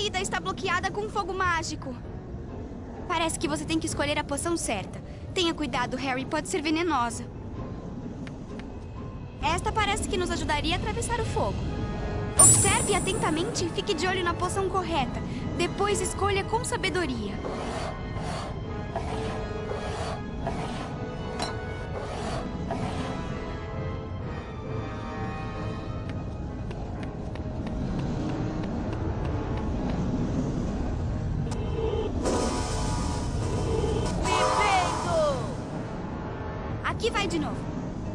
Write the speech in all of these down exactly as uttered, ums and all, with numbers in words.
saída está bloqueada com fogo mágico. Parece que você tem que escolher a poção certa. Tenha cuidado, Harry, pode ser venenosa. Esta parece que nos ajudaria a atravessar o fogo. Observe atentamente e fique de olho na poção correta. Depois escolha com sabedoria. Aqui vai de novo.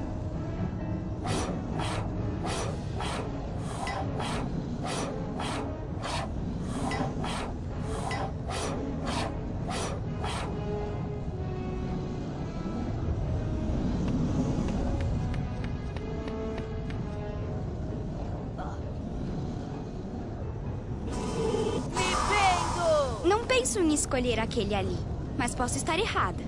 Não penso em escolher aquele ali, mas posso estar errada.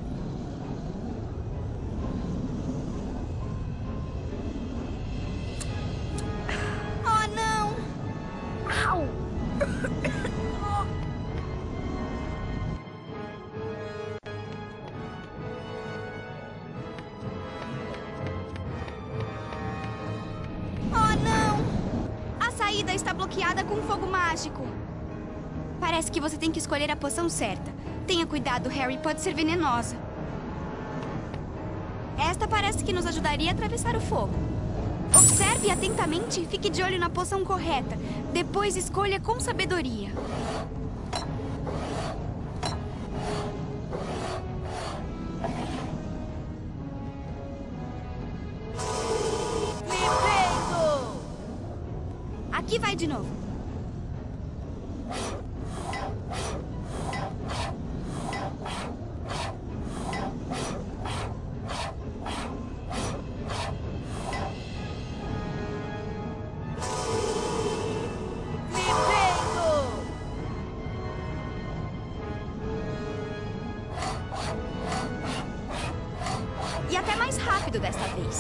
A saída está bloqueada com fogo mágico. Parece que você tem que escolher a poção certa. Tenha cuidado, Harry, pode ser venenosa. Esta parece que nos ajudaria a atravessar o fogo. Observe atentamente e fique de olho na poção correta. Depois escolha com sabedoria. Aqui vai de novo. E até mais rápido desta vez.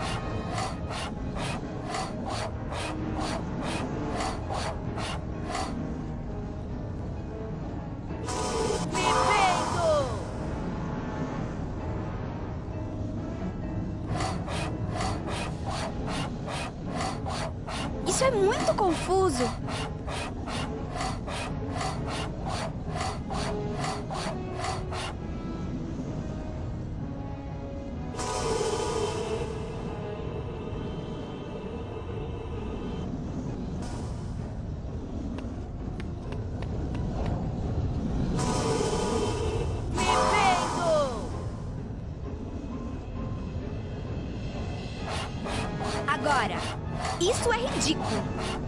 Isso é muito confuso. Agora, isso é ridículo.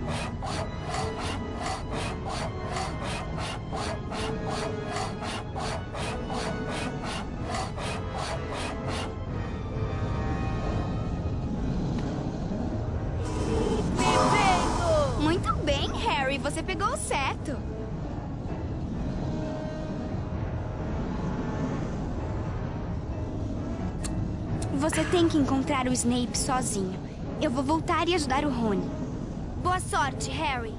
Muito bem, Harry, você pegou certo. Você tem que encontrar o Snape sozinho. Eu vou voltar e ajudar o Rony. Boa sorte, Harry.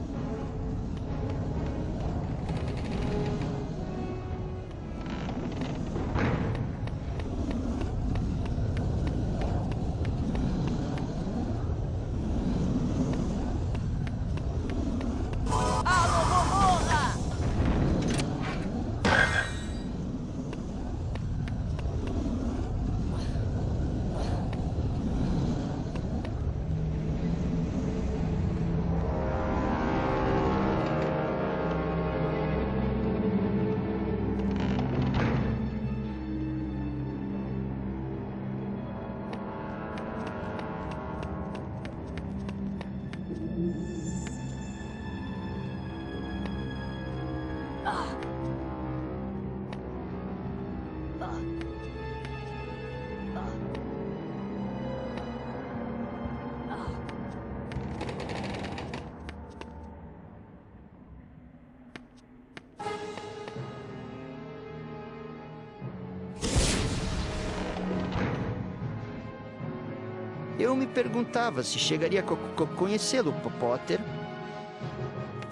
Eu me perguntava se chegaria a co co conhecê-lo, Potter.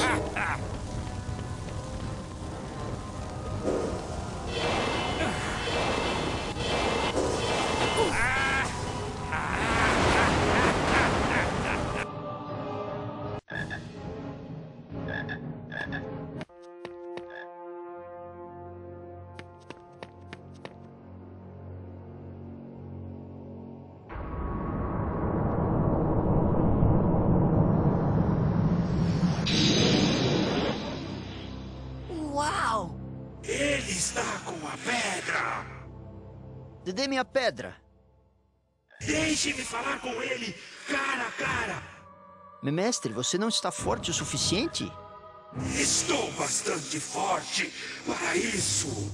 Uau! Ele está com a pedra! Dê minha pedra. Deixe-me falar com ele, cara a cara! Mestre, você não está forte o suficiente? Estou bastante forte para isso!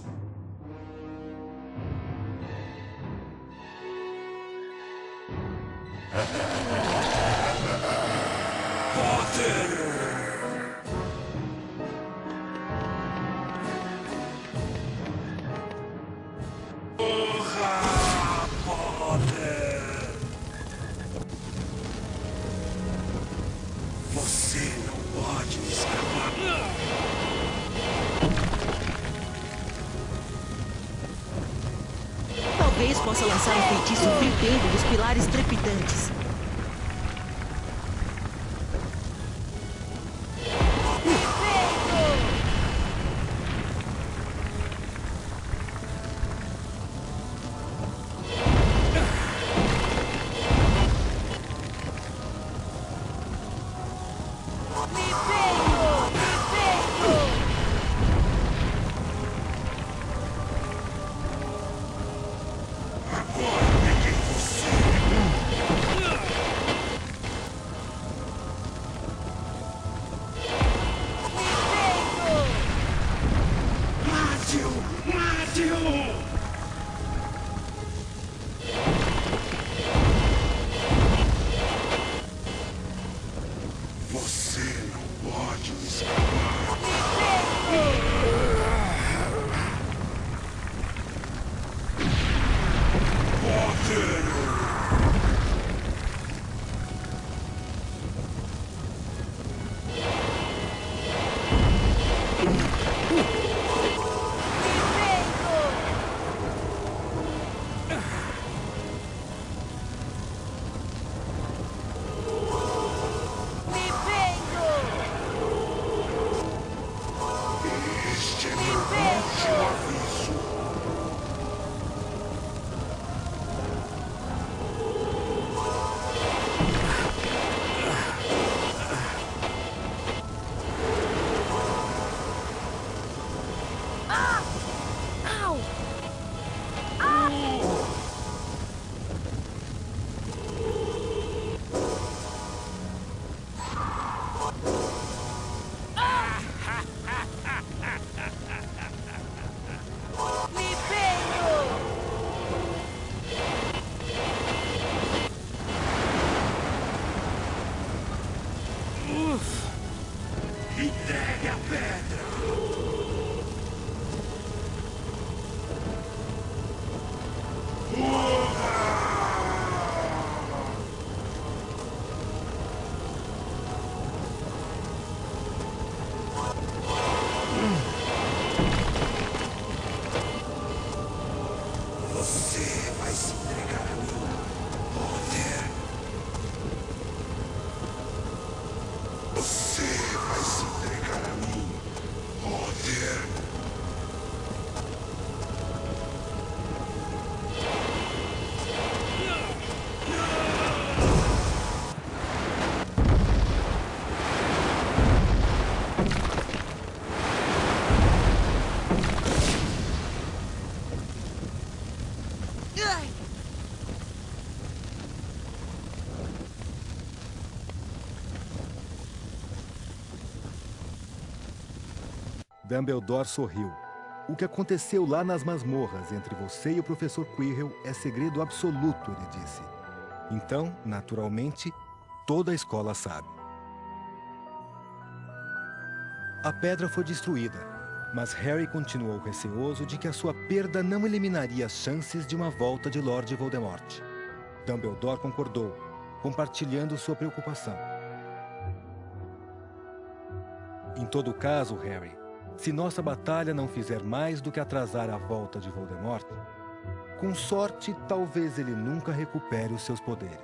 Potter! Porra, Potter! Você não pode escapar. Talvez possa lançar um feitiço fervendo dos pilares trepidantes. Mate-o! Mate-o! Você não pode escapar. Potter! Este é meu último aviso. Au! Me prendo! Entregue a pedra! Você vai se entregar a mim, Potter. Você vai se entregar a mim, Potter. Ai! Dumbledore sorriu. O que aconteceu lá nas masmorras entre você e o professor Quirrell é segredo absoluto, ele disse. Então, naturalmente, toda a escola sabe. A pedra foi destruída, mas Harry continuou receoso de que a sua perda não eliminaria as chances de uma volta de Lord Voldemort. Dumbledore concordou, compartilhando sua preocupação. Em todo caso, Harry, se nossa batalha não fizer mais do que atrasar a volta de Voldemort, com sorte, talvez ele nunca recupere os seus poderes.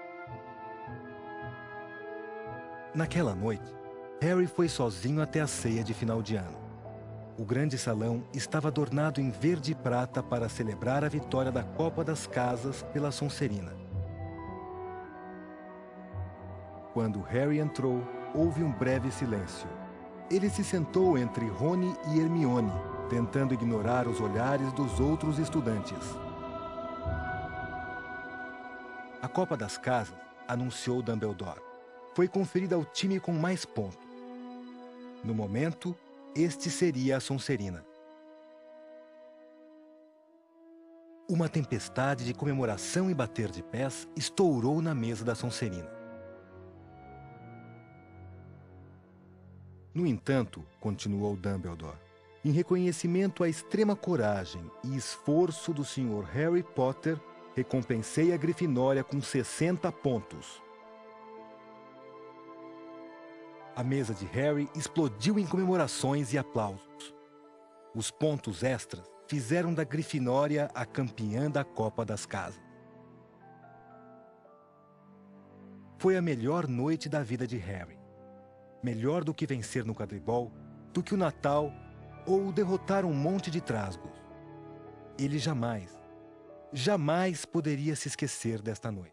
Naquela noite, Harry foi sozinho até a ceia de final de ano. O grande salão estava adornado em verde e prata para celebrar a vitória da Copa das Casas pela Sonserina. Quando Harry entrou, houve um breve silêncio. Ele se sentou entre Rony e Hermione, tentando ignorar os olhares dos outros estudantes. A Copa das Casas, anunciou Dumbledore, foi conferida ao time com mais pontos. No momento, este seria a Sonserina. Uma tempestade de comemoração e bater de pés estourou na mesa da Sonserina. No entanto, continuou Dumbledore, em reconhecimento à extrema coragem e esforço do senhor Harry Potter, recompensei a Grifinória com sessenta pontos. A mesa de Harry explodiu em comemorações e aplausos. Os pontos extras fizeram da Grifinória a campeã da Copa das Casas. Foi a melhor noite da vida de Harry. Melhor do que vencer no quadribol, do que o Natal ou derrotar um monte de trasgos. Ele jamais, jamais poderia se esquecer desta noite.